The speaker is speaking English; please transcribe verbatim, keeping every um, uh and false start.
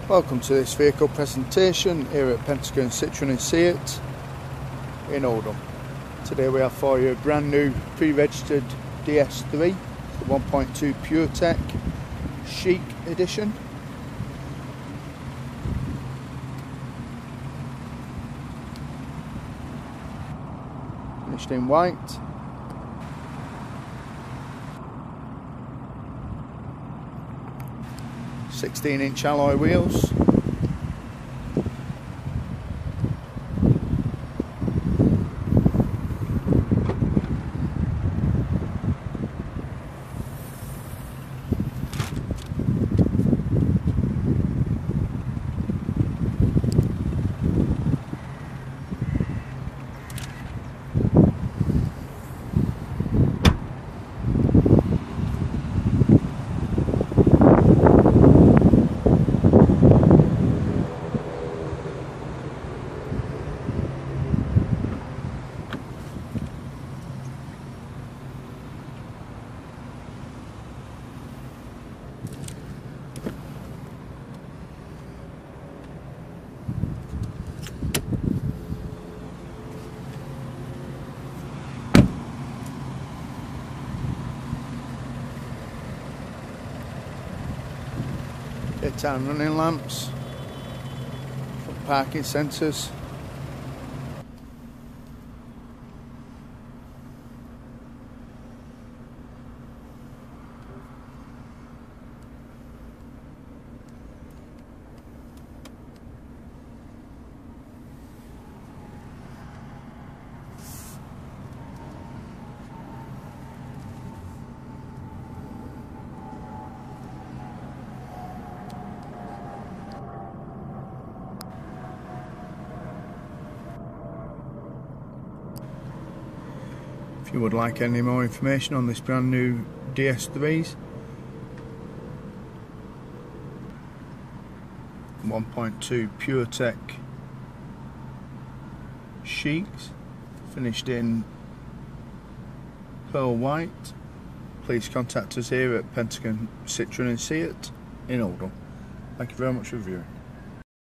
Welcome to this vehicle presentation here at Pentagon Citroen and Seat in Oldham. Today we have for you a brand new pre-registered D S three, the one point two Puretech Chic edition. Finished in white. sixteen inch alloy wheels. Daytime running lamps, parking sensors. If you would like any more information on this brand new D S threes, one point two Puretech Chics, finished in pearl white, please contact us here at Pentagon Citroen and Seat in Oldham. Thank you very much for viewing.